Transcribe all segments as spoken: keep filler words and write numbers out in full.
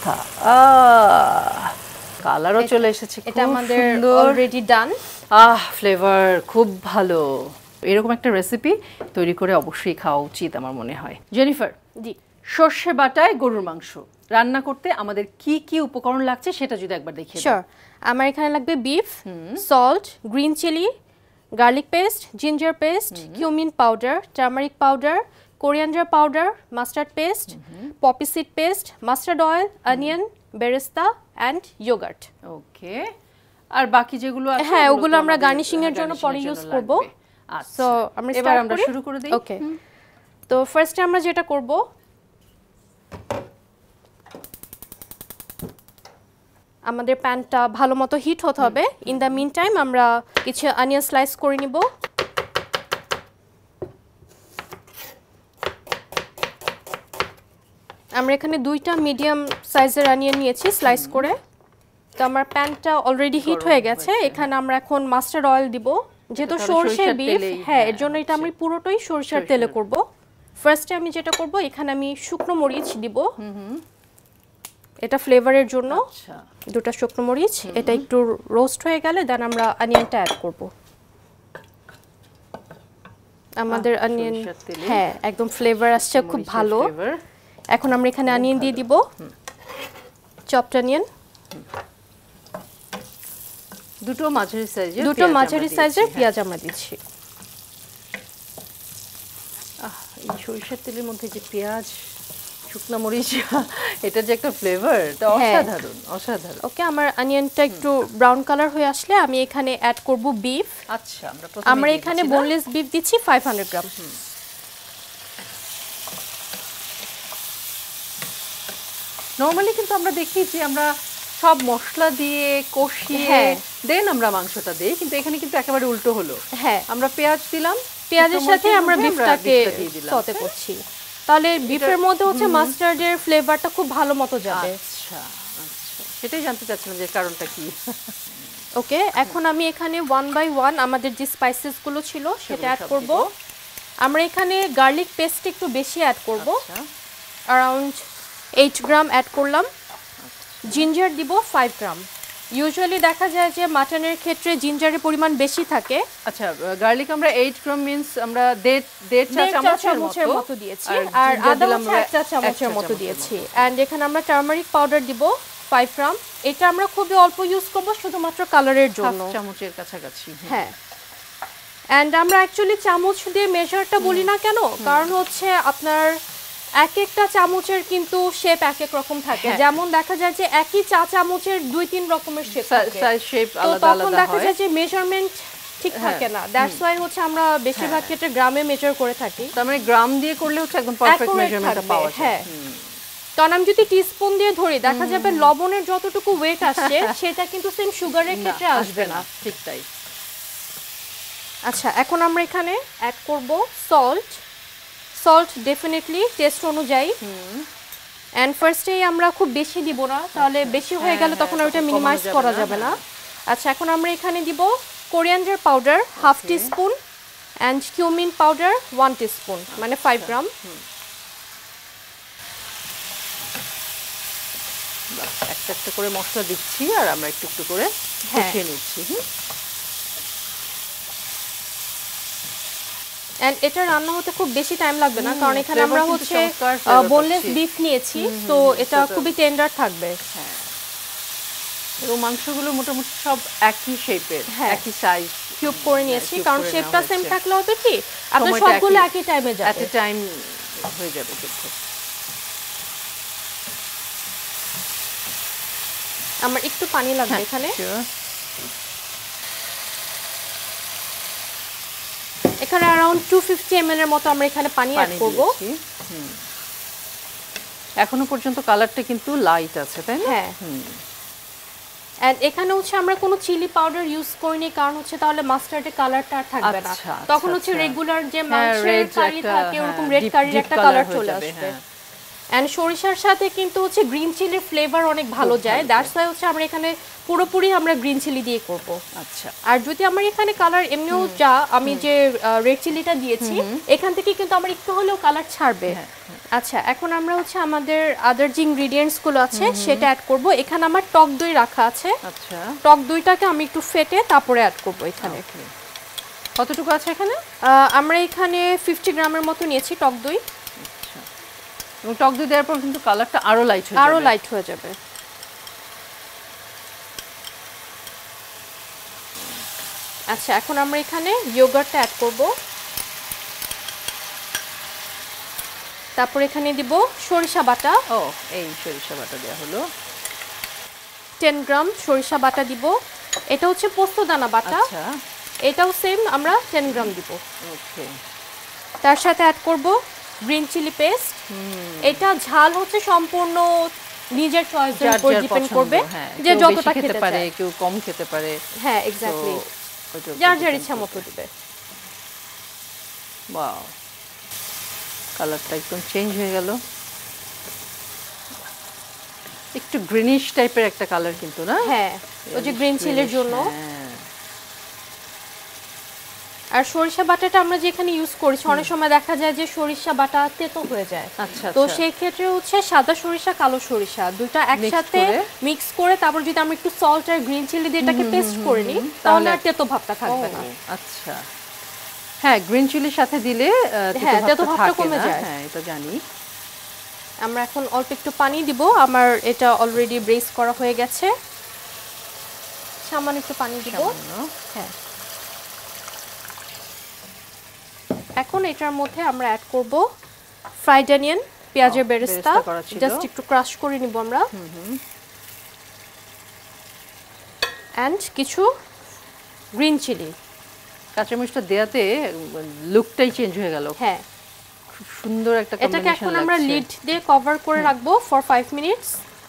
অবস্থা আহ কালারও চলে এসেছে এটা আমাদের অলরেডি ডান আহ ফ্লেভার খুব ভালো এরকম একটা রেসিপি তৈরি করে অবশ্যই খাওয়া উচিত আমার মনে হয় জেনিফার জি সর্ষে বাটায় গরুর মাংস রান্না করতে আমাদের কি কি উপকরণ লাগছে সেটা যদি একবার দেখিয়ে দাও শিওর আমার এখানে লাগবে beef salt green chilli garlic paste ginger paste cumin powder turmeric powder coriander powder mustard paste poppy seed paste mustard oil onion বেরেস্তা অ্যান্ড ইয়োগার্ট ওকে আর বাকি যেগুলো আছে হ্যাঁ ওগুলো আমরা গার্নিশিং এর জন্য পরে ইউজ করব সো আমরা এবার আমরা শুরু করে দেই ওকে তো ফার্স্টে আমরা যেটা করব আমাদের প্যানটা ভালোমতো হিট হতে হবে ইন দা মিন টাইম আমরা কিছু অনিয়ন স্লাইস করে নিব আমরা এখানে দুইটা মিডিয়াম সাইজের অনিয়ন নিয়েছি স্লাইস করে তো আমার প্যানটা অলরেডি হিট হয়ে গেছে এখানে আমরা এখন মাস্টার্ড অয়েল দিব যেহেতু সরষের বিফ হ্যাঁ এর জন্য এটা আমি পুরোটাই সরষের তেলে করব ফার্স্টে আমি যেটা করব এখানে আমি শুকনো মরিচ দিব এটা ফ্লেভারের জন্য আচ্ছা দুটো শুকনো মরিচ এটা একটু রোস্ট হয়ে গেলে দেন আমরা অনিয়নটা অ্যাড করব আমাদের অনিয়ন হ্যাঁ একদম ফ্লেভার আসছে খুব ভালো এখন আমরা এখানে অনিয়ন দিয়ে দিব চপড অনিয়ন দুটো মাঝারি সাইজের দুটো মাঝারি সাইজের পেঁয়াজ আমরা দিচ্ছি আহ এই সরিষার তেলের মধ্যে যে পেঁয়াজ শুকনো মরিচ এটা যে একটা ফ্লেভার এটা অসাধারণ অসাধারণ ওকে আমার অনিয়নটা একটু ব্রাউন কালার হয়ে আসলে আমি এখানে অ্যাড করব বিফ আচ্ছা আমরা প্রথমে আমরা এখানে বোনলেস বিফ দিচ্ছি পাঁচ শত গ্রাম নরমালি কিন্তু আমরা দেখি যে আমরা সব মশলা দিয়ে কষিয়ে দেন আমরা মাংসটা দেই কিন্তু এখানে কিন্তু একেবারে উল্টো হলো হ্যাঁ আমরা পেঁয়াজ দিলাম পেঁয়াজের সাথে আমরা বিফটাকে সতে করছি তাহলে বিফের মধ্যে হচ্ছে মাস্টার্ডের ফ্লেভারটা খুব ভালো মতো যাবে আচ্ছা আচ্ছা সেটাই জানতে চাচ্ছিলাম যে কারণটা কি ওকে এখন আমি এখানে ওয়ান বাই ওয়ান আমাদের যে স্পাইসেস গুলো ছিল সেটা অ্যাড করব আমরা এখানে গার্লিক পেস্ট একটু বেশি অ্যাড করব अराउंड আট গ্রাম অ্যাড করলাম জিঞ্জার দিব পাঁচ গ্রাম ইউজুয়ালি দেখা যায় যে মাটনের ক্ষেত্রে জিঞ্জারের পরিমাণ বেশি থাকে আচ্ছা গার্লিক আমরা আট গ্রাম মিন্স আমরা দেড় দেড় চা চামচের মতো দিয়েছি আর আদা হচ্ছে এক চা চামচের মতো দিয়েছি এন্ড এখানে আমরা টার্মারিক পাউডার দিব পাঁচ গ্রাম এটা আমরা খুবই অল্প ইউজ করব শুধুমাত্র কালারের জন্য চামচের কাছাকাছি হ্যাঁ এন্ড আমরা অ্যাকচুয়ালি চামচ দিয়ে মেজারটা বলি না কেন কারণ হচ্ছে আপনার এক একটা চামচের কিন্তু শেপ এক এক রকম থাকে যেমন দেখা যায় যে একই চা চামচের দুই তিন রকমের শেপ থাকে সাইজ শেপ আলাদা আলাদা হয় তখন দেখা যায় যে মেজারমেন্ট ঠিক থাকে না দ্যাটস ওয়াই হচ্ছে আমরা বেশিরভাগ ক্ষেত্রে গ্রামে মেজার করে থাকি তার মানে গ্রাম দিয়ে করলে হচ্ছে একদম পারফেক্ট মেজারমেন্টটা পাওয়া যায় হ্যাঁ কারণ আমি যদি টিস্পুন দিয়ে ধরি দেখা যাবে লবণের যতটুকু ওয়েট আসছে সেটা কিন্তু সেম সুগারের ক্ষেত্রে আসবে না ঠিক তাই আচ্ছা এখন আমরা এখানে অ্যাড করব সল্ট সল্ট ডেফিনেটলি টেস্ট অনুযায়ী এন্ড ফার্স্টেই আমরা খুব বেশি দিব না তাহলে বেশি হয়ে গেলে তখন ওটা মিনিমাইজ করা যাবে না আচ্ছা এখন আমরা এখানে দিব coriander powder half teaspoon and cumin powder one teaspoon মানে পাঁচ গ্রাম একটা একটা করে মশলা দিচ্ছি আর আমরা একটু একটু করে কষিয়ে নিচ্ছি এন্ড এটা রান্না হতে খুব বেশি টাইম লাগবে না কারণ এখানে আমরা হচ্ছে বোনলেস বিফ নিয়েছি তো এটা খুবই টেন্ডার থাকবে হ্যাঁ এবং মাংসগুলো মোটামুটি সব একই শেপের একই সাইজ কিউব করে নিয়েছি কারণ শেপটা সেম থাকলে হবে কি আপনার সবগুলো একই টাইমে যাবে এট এ টাইম হয়ে যাবে কিন্তু আমার একটু পানি লাগবে এখানে এখানে अराउंड দুইশো পঞ্চাশ এমএল এর মতো আমরা এখানে পানি অ্যাড করব এখনো পর্যন্ত কালারটা কিন্তু লাইট আছে তাই না হ্যাঁ এন্ড এখানে হচ্ছে আমরা কোনো চিলি পাউডার ইউজ করিনি কারণ হচ্ছে তাহলে মাস্টার্ডের কালারটা আর থাকবে না তখন হচ্ছে রেগুলার যে মাংসের কারি থাকে এরকম রেড কারির একটা কালার চলে আসবে এন্ড সরিষার সাথে কিন্তু হচ্ছে গ্রিন চিলির ফ্লেভার অনেক ভালো যায় দ্যাটস ওয়াই হচ্ছে আমরা এখানে পুরোপুরি আমরা গ্রিন চিলি দিয়ে করব আচ্ছা আর যদি আমরা এখানে কালার এমনিও যা আমি যে রেড চিলিটা দিয়েছি এখান থেকে কিন্তু আমরা একটু হলেও কালার ছাড়বে আচ্ছা এখন আমরা হচ্ছে আমাদের আদার যে ইনগ্রেডিয়েন্টস গুলো আছে সেটা অ্যাড করব। এখানে আমার টক দই রাখা আছে। আচ্ছা টক দইটাকে আমি একটু ফেটে তারপরে অ্যাড করব এখানে। কতটুকু আছে এখানে? আমরা এখানে পঞ্চাশ গ্রামের মতো নিয়েছি টক দই। আচ্ছা এবং টক দই দেওয়ার পর কিন্তু কালারটা আরো লাইট হয়ে যাবে। আরো লাইট হয়ে যাবে। আচ্ছা এখন আমরা এখানে ইয়োগার্টটা অ্যাড করব। তারপর এখানে দিব সরিষা বাটা। ও এই সরিষা বাটা দেওয়া হলো। দশ গ্রাম সরিষা বাটা দিব। এটা হচ্ছে পোস্তদানা বাটা। আচ্ছা এটাও সেম আমরা দশ গ্রাম দিব। ওকে তার সাথে অ্যাড করব গ্রিন চিলি পেস্ট। এটা ঝাল হচ্ছে সম্পূর্ণ নিজের চয়েসের উপর ডিপেন্ড করবে যে যতটা খেতে পারে, কেউ কম খেতে পারে। হ্যাঁ এক্স্যাক্টলি, যার যার ইচ্ছা মতো দিবে। ওয়াও কালারটা একদম চেঞ্জ হয়ে গেল, একটু গ্রিনিশ টাইপের একটা কালার কিন্তু না? হ্যাঁ ওই যে গ্রিন চিলির জন্য। আর সরিষা বাটাটা আমরা যেখানে ইউজ করেছি অনেক সময় দেখা যায় যে সরিষা বাটা তেতো হয়ে যায়। আচ্ছা তো সেই ক্ষেত্রে হচ্ছে সাদা সরিষা কালো সরিষা দুটো একসাথে মিক্স করে তারপর যদি আমরা একটু সল্ট আর গ্রিন চিলি দিয়ে এটাকে পেস্ট করে নিই তাহলে আর তেতো ভাবটা থাকবে না। আচ্ছা হ্যাঁ গ্রিন চিলির সাথে দিলে তেতো ভাবটা কমে যায়। হ্যাঁ এটা জানি। আমরা এখন অল্প একটু পানি দিব। আমার এটা অলরেডি ব্রেস করা হয়ে গেছে। সামান্য একটু পানি দিব। হ্যাঁ এখন এটার মধ্যে আমরা অ্যাড করব ফ্রাইড অনিয়ন, পেঁয়াজের বেরেস্তা জাস্ট একটু ক্রাশ করে নিব আমরা। এন্ড কিছু গ্রিন চিলি। কাঁচামরিচটা দেয়াতে লুকটাই চেঞ্জ হয়ে গেল। হ্যাঁ খুব সুন্দর একটা কম্বিনেশন লাগছে। এটাকে এখন আমরা লিড দিয়ে কভার করে রাখবো ফর পাঁচ মিনিটস।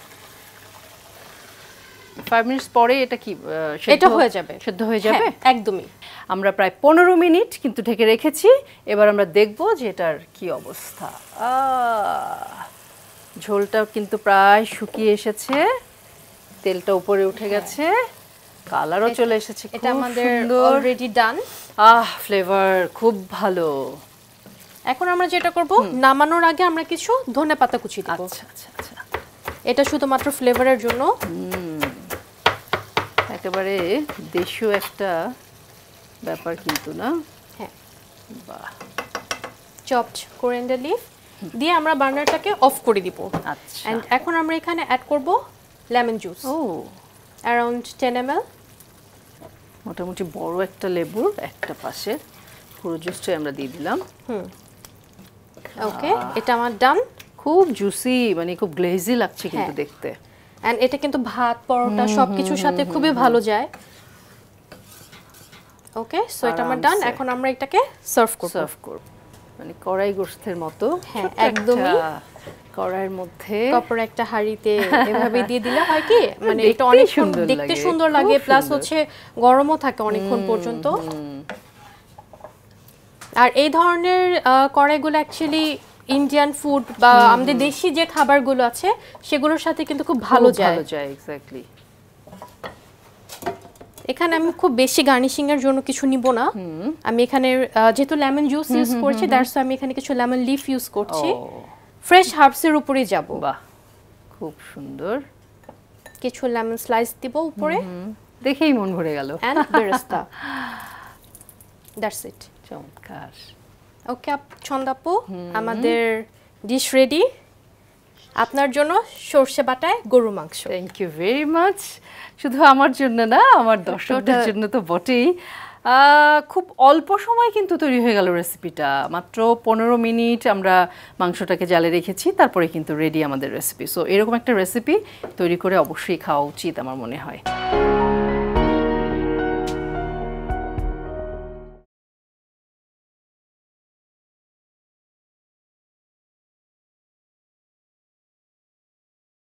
পাঁচ মিনিটস পরে এটা কি এটা হয়ে যাবে? সিদ্ধ হয়ে যাবে একদমই। আমরা প্রায় পনেরো মিনিট কিন্তু ঢেকে রেখেছি। এবার আমরা দেখব যে এটার কি অবস্থা। ঝোলটা কিন্তু প্রায় শুকিয়ে এসেছে, তেলটা উপরে উঠে গেছে, কালারও চলে এসেছে। এটা আমাদের অলরেডি ডান। আহ ফ্লেভার খুব ভালো। এখন আমরা যেটা করব নামানোর আগে আমরা কিছু ধনেপাতা কুচি দেব। আচ্ছা আচ্ছা আচ্ছা এটা শুধুমাত্র ফ্লেভারের জন্য। একেবারে দেশীয় একটা ব্যাপার কিন্তু না? হ্যাঁ বাহ। চপড কোরিয়ান্ডার লিফ দিয়ে আমরা বার্নারটাকে অফ করে দিব। আচ্ছা এন্ড এখন আমরা এখানে অ্যাড করব লেমন জুস। ও অ্যারাউন্ড টেন এম এল। মোটামুটি বড় একটা লেবুর একটা পাশে পুরো জুসটাই আমরা দিয়ে দিলাম। হুম ওকে এটা আমার ডান। খুব জুসি, মানে খুব গ্লেজি লাগছে কিন্তু দেখতে। এন্ড এটা কিন্তু ভাত পরোটা সবকিছুর সাথে খুবই ভালো যায়। ওকে সো এটা আমার ডান। এখন আমরা এটাকে সার্ভ করব। সার্ভ করব মানে কড়াই গোশতের মতো। হ্যাঁ একদমই। কড়াইয়ের মধ্যে কপর একটা হাঁড়িতে এভাবে দিয়ে দিলে হয় কি মানে এটা অনেক সুন্দর দেখতে সুন্দর লাগে, প্লাস হচ্ছে গরমও থাকে অনেকক্ষণ পর্যন্ত। আর এই ধরনের কড়াইগুলো অ্যাকচুয়ালি ইন্ডিয়ান ফুড বা আমাদের দেশি যে খাবারগুলো আছে সেগুলোর সাথে কিন্তু খুব ভালো যায়। ভালো যায় এক্স্যাক্টলি। এখানে আমি খুব বেশি গার্নিশিং এর জন্য কিছু নিব না। আমি এখানে যেহেতু লেমন জুস ইউজ করছি দ্যাটস আমি এখানে কিছু লেমন লিফ ইউজ করছি। ফ্রেশ হার্বস এর উপরে যাব। বাহ খুব সুন্দর। কিছু লেমন স্লাইস দিব উপরে, দেখেই মন ভরে গেল। এন্ড বেরেস্তা। That's it. চমৎকার। ওকে ছন্দাপু আমাদের ডিশ রেডি আপনার জন্য সরষে বাটায় গরু মাংস। Thank you very much. শুধু আমার জন্য না, আমার দর্শকদের জন্য তো বটেই। খুব অল্প সময় কিন্তু তৈরি হয়ে গেল রেসিপিটা। মাত্র পনেরো মিনিট আমরা মাংসটাকে জালে রেখেছি, তারপরে কিন্তু রেডি আমাদের রেসিপি। সো এরকম একটা রেসিপি তৈরি করে অবশ্যই খাওয়া উচিত আমার মনে হয়।